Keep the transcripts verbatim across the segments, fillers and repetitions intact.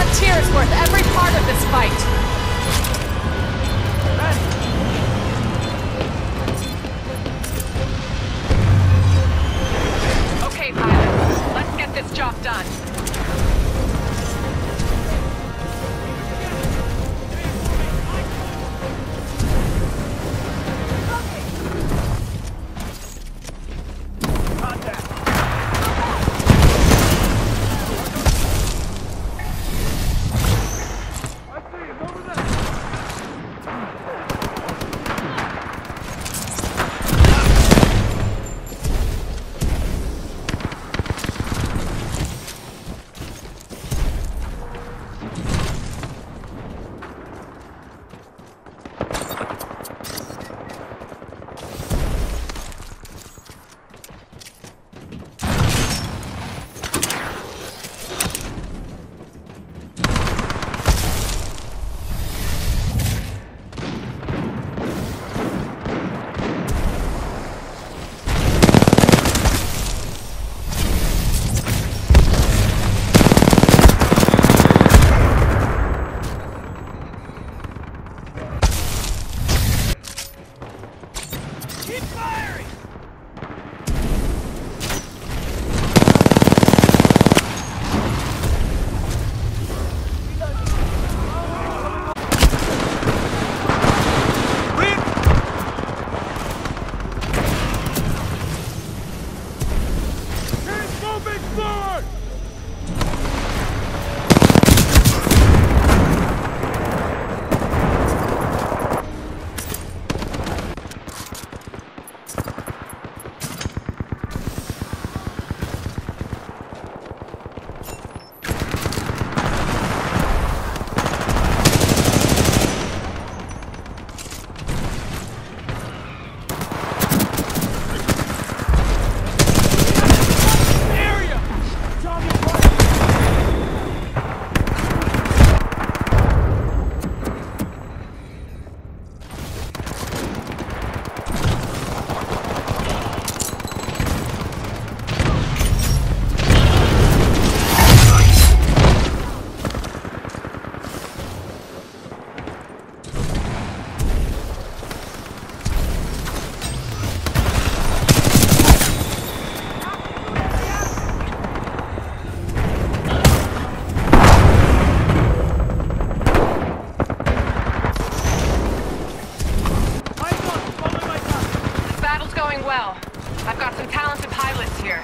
Frontier is worth every part of this fight. Okay, pilot. Let's get this job done. Well, I've got some talented pilots here.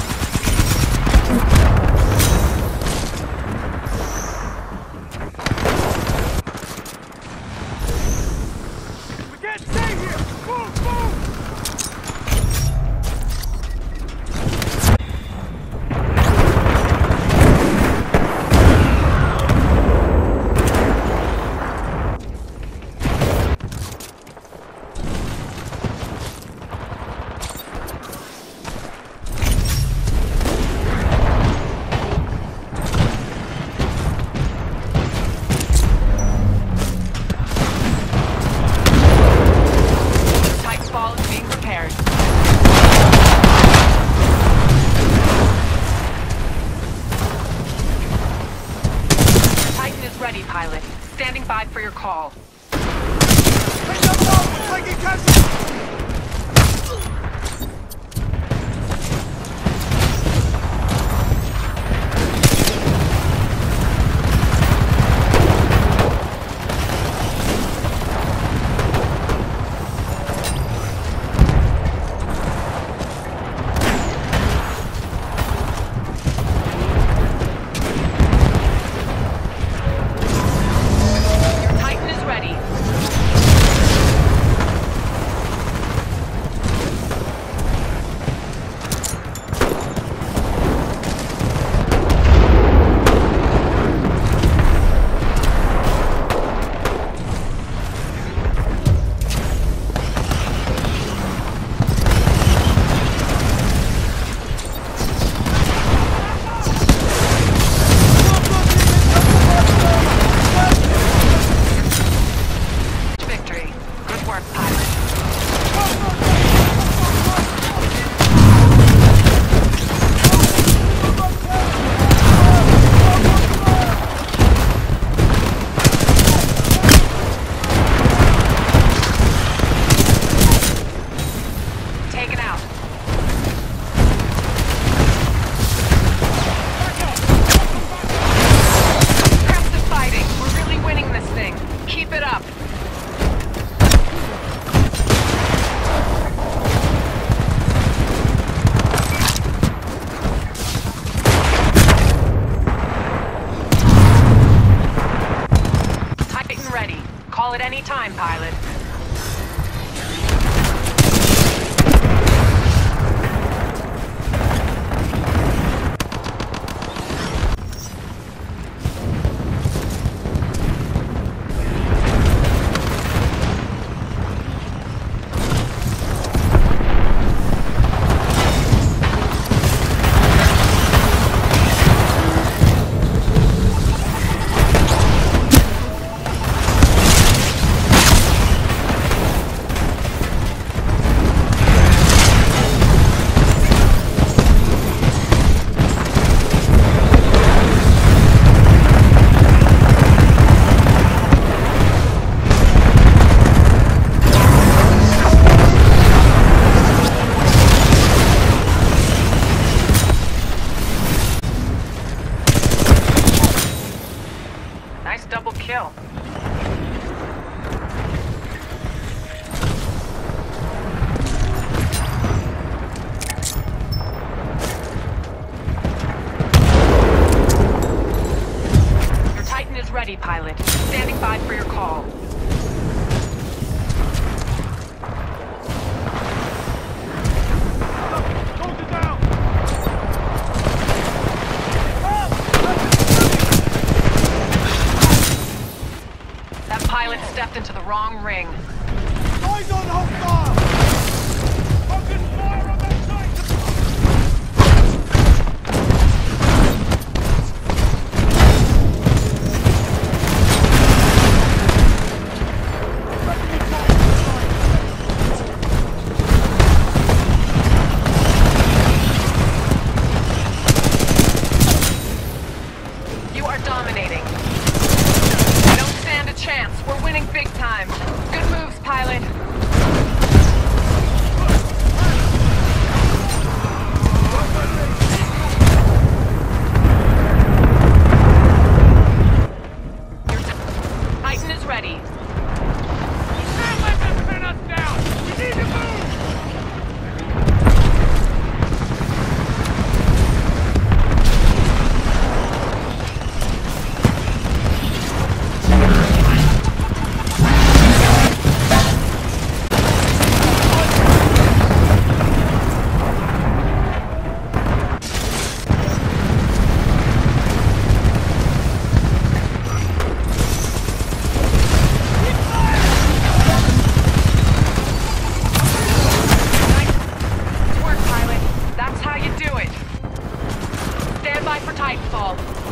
We can't stay here! Move, move! Ready, pilot. Standing by for your call. Ready. at any time, pilot. Nice double kill. Your Titan is ready, pilot. Standing by for your call. Soldier down! That pilot stepped into the wrong ring. Eyes on hostile! Fucking fire on that side! You are dominating. I don't stand a chance. We're winning big time. Good moves, pilot. Your Titan is ready. Can't let them pin us down! We need to move! Nice work, pilot. That's how you do it. Stand by for Titanfall.